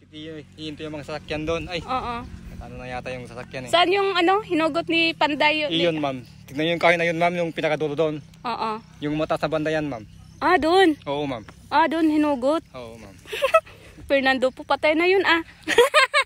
Iinto yung mga sasakyan doon. Ay, Oo. ano na yata yung sasakyan eh. Saan yung ano, hinugot ni Panday? Iyon ma'am. Tignan nyo yung kahoy na yun ma'am, yung pinakadulo doon. Oo. Yung mataas na banda yan ma'am. Ah, doon. Oo ma'am. Ah, doon hinugot. Oo ma'am. Fernando po, patay na yun ah.